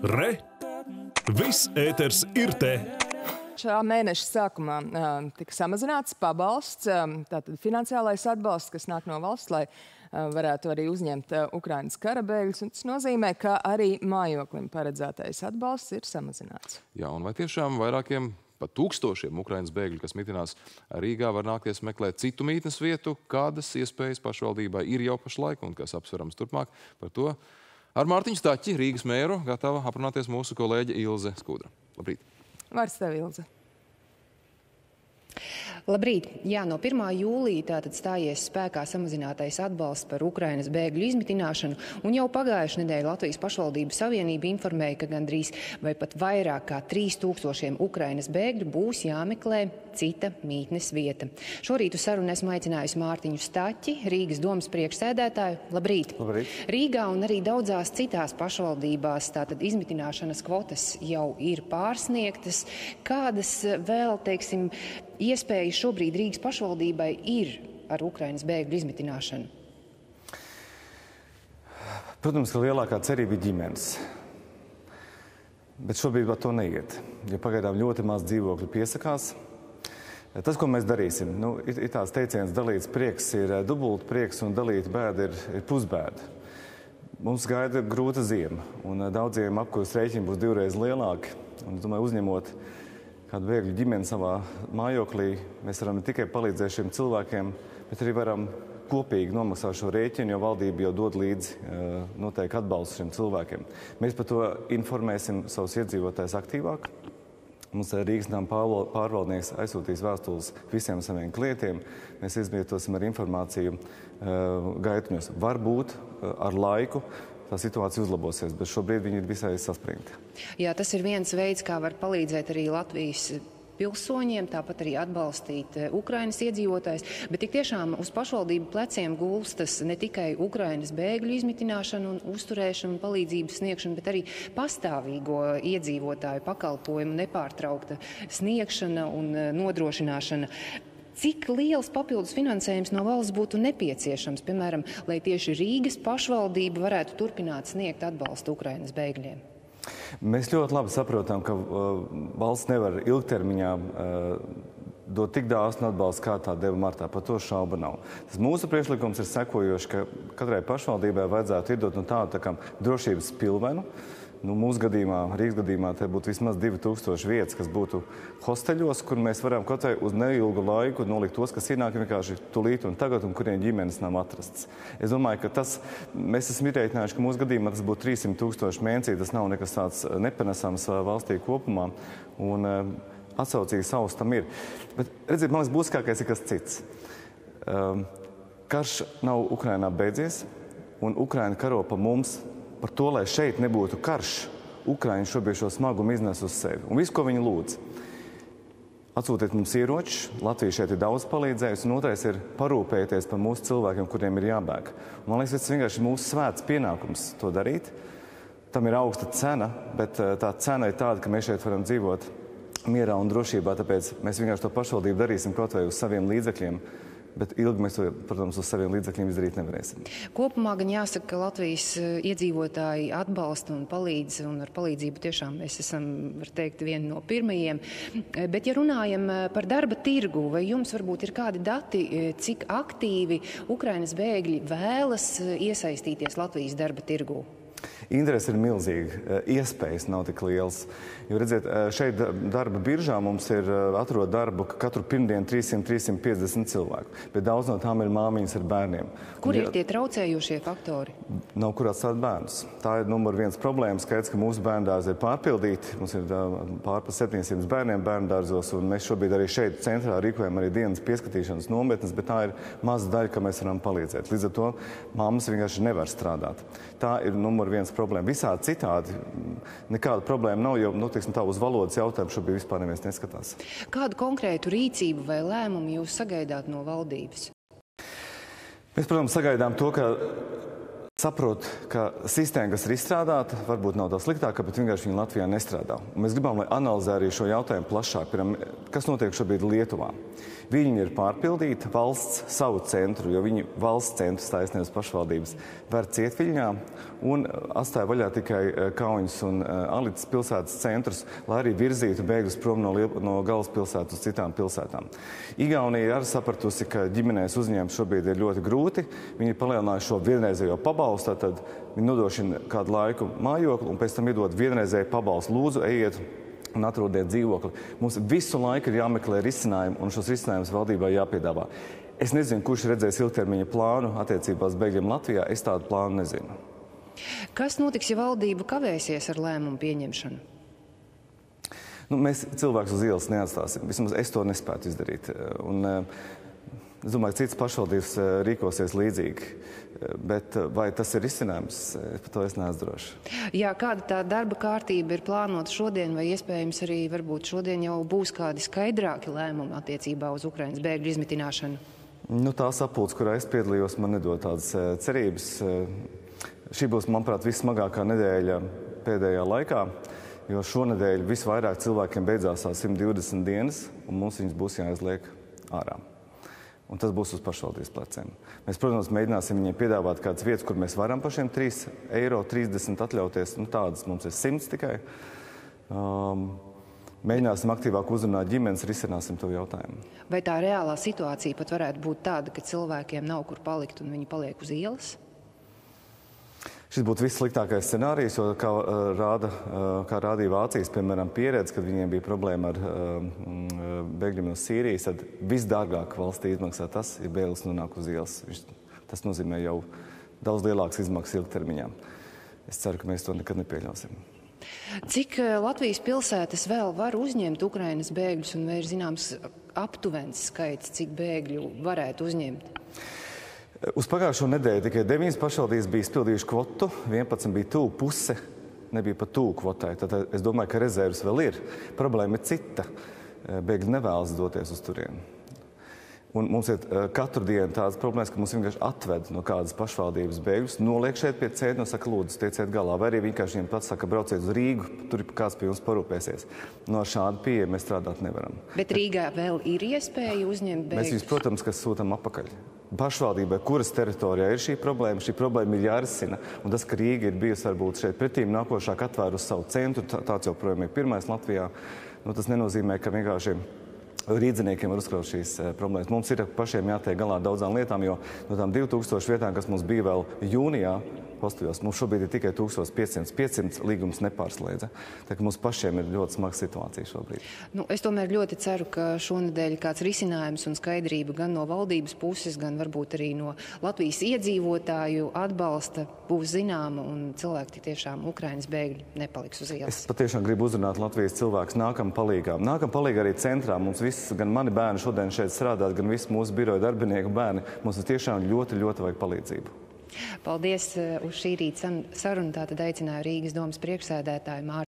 Re! Viss ēters ir te! Šā mēneša sākumā tika samazināts pabalsts, tātad finansiālais atbalsts, kas nāk no valsts, lai varētu arī uzņemt Ukrainas kara bēgļus. Tas nozīmē, ka arī mājoklim paredzētais atbalsts ir samazināts. Jā, un vai tiešām vairākiem pat tūkstošiem Ukrainas bēgļu, kas mitinās Rīgā, var nākties meklēt citu mītnes vietu, kādas iespējas pašvaldībai ir jau pašlaik un kas apsverams turpmāk? Par to ar Mārtiņu Staķi, Rīgas mēru, gatava aprunāties mūsu kolēģe Ilze Skudra. Labrīt! Vārds tev, Ilze. Labrīt! Jā, no 1. jūlija tātad stājies spēkā samazinātais atbalsts par Ukrainas bēgļu izmitināšanu, un jau pagājušajā nedēļā Latvijas pašvaldību savienība informēja, ka gandrīz vai pat vairāk kā 3000 Ukrainas bēgļu būs jāmeklē cita mītnes vieta. Šorīt uz sarunu esmu aicinājusi Mārtiņu Staķi, Rīgas domas priekšsēdētāju. Labrīt! Labrīt! Rīgā un arī daudzās citās pašvaldībās tātad izmitināšanas kvotas jau ir pārsniegtas. Kādas vēl, teiksim, iespējas šobrīd Rīgas pašvaldībai ir ar Ukrainas bēgļu izmitināšanu? Protams, ka lielākā cerība ir ģimenes. Bet šobrīd par to neiet, jo pagaidām ļoti maz dzīvokļu piesakās. Tas, ko mēs darīsim, ir tās teiciens, dalīts prieks ir dubult prieks un dalīta bēda ir pusbēda. Mums gaida grūta ziema, un daudziem apkuras rēķini būs divreiz lielāki. Un, es domāju, uzņemot kādu bēgļu ģimeni savā mājoklī, mēs varam ne tikai palīdzēt šiem cilvēkiem, bet arī varam kopīgi nomaksāt šo rēķinu, jo valdība jau dod līdzi noteikti atbalstu šiem cilvēkiem. Mēs par to informēsim savus iedzīvotājus aktīvāk. Mums Rīgas nama pārvaldnieks aizsūtīs vēstules visiem saviem klientiem. Mēs izvietosim ar informāciju gaitiņos. Varbūt ar laiku tā situācija uzlabosies, bet šobrīd viņi ir visai saspringti. Jā, tas ir viens veids, kā var palīdzēt arī Latvijas pilsoņiem, tāpat arī atbalstīt Ukrainas iedzīvotājus, bet tik tiešām uz pašvaldību pleciem gulstas ne tikai Ukrainas bēgļu izmitināšanu un uzturēšanu un palīdzības sniegšanu, bet arī pastāvīgo iedzīvotāju pakalpojumu nepārtraukta sniegšana un nodrošināšana. Cik liels papildus finansējums no valsts būtu nepieciešams, piemēram, lai tieši Rīgas pašvaldība varētu turpināt sniegt atbalstu Ukrainas bēgļiem? Mēs ļoti labi saprotam, ka valsts nevar ilgtermiņā dot tik dāsnu atbalstu, kā tā deva martā. Par to šauba nav. Tas mūsu priekšlikums ir sekojoši, ka katrai pašvaldībai vajadzētu iedot tādu tā kā drošības pilvenu. Mūsu gadījumā, Rīgas gadījumā, te būtu vismaz 2000 vietas, kas būtu hosteļos, kur mēs varam kaut vai uz neilgu laiku nolikt tos, kas ienāk vienkārši tulīt un tagad, un kuriem ģimenes nav atrasts. Es domāju, ka mēs esam ierēķinājuši, ka mūsu gadījumā tas būtu 300 000 mēnesī, tas nav nekas tāds nepanesams valstī kopumā, un atsaucīgi savs tam ir. Bet, redziet, man liekas, būtiskākais ir kas cits. Karš nav Ukrainā beidzies, un Ukraina karo pa mums. Par to, lai šeit nebūtu karš, Ukraiņa šobrīd šo smagumu iznes uz sevi. Un visu, ko viņi lūdz. Atsūtiet mums ieročus, Latvija šeit ir daudz palīdzējusi, un otrais ir parūpēties par mūsu cilvēkiem, kuriem ir jābēg. Man liekas, tas vienkārši ir mūsu svēts pienākums to darīt. Tam ir augsta cena, bet tā cena ir tāda, ka mēs šeit varam dzīvot mierā un drošībā, tāpēc mēs vienkārši to pašvaldību darīsim kaut vai uz saviem līdzekļiem. Bet ilgi mēs to, protams, uz saviem līdzekļiem izdarīt nevarēsim. Kopumā gan jāsaka, ka Latvijas iedzīvotāji atbalsta un palīdz, un ar palīdzību tiešām mēs esam, var teikt, vieni no pirmajiem. Bet, ja runājam par darba tirgu, vai jums varbūt ir kādi dati, cik aktīvi Ukrainas bēgļi vēlas iesaistīties Latvijas darba tirgu? Interese ir milzīga, iespējas nav tik liels. Jo, redziet, šeit darba biržā mums ir atrod darbu katru pirmdienu 300–350 cilvēku, bet daudz no tām ir māmiņas ar bērniem. Kur ir tie traucējošie faktori? Nav kur atstāt bērnus. Tā ir numur viens problēma. Skaidrs, ka mūsu bērndārzi ir pārpildīti. Mums ir pār pa 700 bērniem bērndārzos, un mēs šobrīd arī šeit centrā rīkojam arī dienas pieskatīšanas nometnes, bet tā ir maza daļa, ka mēs varam palīdzēt. Līdz ar to mammas vienkārši nevar strādāt. Tā ir numur viens problēma. Visādi citādi nekāda problēma nav, jo, tā uz valodas jautājumu šobrīd vispār neviens neskatās. Kādu konkrētu rīcību vai lēmumu jūs sagaidāt no valdības? Mēs, protams, sagaidām to, ka Saprotu, ka sistēma, kas ir izstrādāta, varbūt nav tā sliktāka, bet vienkārši viņa Latvijā nestrādā. Un mēs gribam, lai analizē arī šo jautājumu plašāk. Kas notiek šobrīd Lietuvā? Viņi ir pārpildīti valsts savu centru, jo viņi valsts centru taisnības pašvaldības var cietviļņā un atstāja vaļā tikai Kauņas un Alices pilsētas centrus, lai arī virzītu bēgļus prom no galvaspilsētas uz citām pilsētām. Igaunija ir arī sapratusi, ka ģimenēs uzņēmums šobrīd ir ļoti grūti. Viņi ir palielinājuši šo vienreizējo pabalstu, tad viņi nodrošina kādu laiku mājokli un pēc tam iedod vienreizēju pabalstu. Lūdzu, ejiet un atrodiet dzīvokli. Mums visu laiku ir jāmeklē risinājumi, un šos risinājumus valdībai jāpiedāvā. Es nezinu, kurš redzēs ilgtermiņa plānu attiecībās bēgļiem Latvijā. Es tādu plānu nezinu. Kas notiks, ja valdība kavēsies ar lēmumu pieņemšanu? Mēs cilvēkus uz ielas neatstāsim. Vismaz es to nespētu izdarīt. Un, es domāju, ka citas pašvaldības rīkosies līdzīgi. Bet vai tas ir risinājums? Par to es neesmu drošs. Jā, kāda tā darba kārtība ir plānota šodien, vai iespējams arī varbūt šodien jau būs kādi skaidrāki lēmumi attiecībā uz Ukrainas bēgļu izmitināšanu? Tā sapulce, kurā es piedalījos, man nedod tādas cerības. Šī būs, manuprāt, vissmagākā nedēļa pēdējā laikā, jo šonedēļ visvairāk cilvēkiem beidzās 120 dienas, un mums viņas būs jāizliek ārā. Un tas būs uz pašvaldības pleciem. Mēs, protams, mēģināsim viņiem piedāvāt kādas vietas, kur mēs varam pašiem 3,30 eiro atļauties. Tādas mums ir 100 tikai. Mēģināsim aktīvāk uzrunāt ģimenes, risināsim to jautājumu. Vai tā reālā situācija pat varētu būt tāda, ka cilvēkiem nav kur palikt un viņi paliek uz ielas? Šis būtu vissliktākais scenārijs, jo, kā rādīja Vācijas, piemēram, pieredze, kad viņiem bija problēma ar bēgļiem no Sīrijas, tad visdārgāk valstī izmaksā tas, ja bēglis nonāk uz ielas. Tas nozīmē jau daudz lielākas izmaksas ilgtermiņā. Es ceru, ka mēs to nekad nepieļausim. Cik Latvijas pilsētas vēl var uzņemt Ukrainas bēgļus, un vai ir zināms aptuvens skaits, cik bēgļu varētu uzņemt? Uz pagājušo nedēļu tikai 9 pašvaldības bija izpildījuši kvotu, 11 bija tuvu, puse nebija pat tuvu kvotai. Tad es domāju, ka rezerves vēl ir. Problēma ir cita. Bēgļi nevēlas doties uz turieni. Un mums ir katru dienu tādas problēmas, ka mums vienkārši atved no kādas pašvaldības bēgļus, noliek šeit pie cieta un saka, lūdzu, tieciet galā. Vai arī vienkārši viņiem pats saka, brauciet uz Rīgu, tur kāds pie jums parūpēsies. No šāda pieeja mēs strādāt nevaram. Bet Rīgā vēl ir iespēja uzņemt bēgļus? Mēs viņus, protams, kas sūtam apakaļ. Pašvaldībai, kuras teritorijā ir šī problēma ir jārisina. Un tas, ka Rīga ir bijusi varbūt šeit pretīm nākošāk atvērusi savu centru, tāds joprojām ir pirmais Latvijā, tas nenozīmē, ka vienkārši rīdziniekiem var uzkraut šīs problēmas. Mums ir pašiem jātiek galā ar daudzām lietām, jo no tām 2000 vietām, kas mums bija vēl jūnijā, postījos, mums šobrīd ir tikai 1500 līgumus nepārslēdza. Tā ka mums pašiem ir ļoti smaga situācija šobrīd. Es tomēr ļoti ceru, ka šonedēļ kāds risinājums un skaidrība gan no valdības puses, gan varbūt arī no Latvijas iedzīvotāju atbalsta būs zināma un cilvēki tiešām Ukrainas bēgļi nepaliks uz ielas. Es patiešām gribu uzrunāt Latvijas cilvēkus nākam palīgā. Nākam palīgā arī centrā. Mums viss, gan mani bērni šodien šeit strādāt, gan visi mūsu biroja darbinieku bērni. Mums tiešām ļoti, ļoti vajag palīdzību. Paldies uz šī rīta sarunu. Tātad aicināju Rīgas domas priekšsēdētāju Māri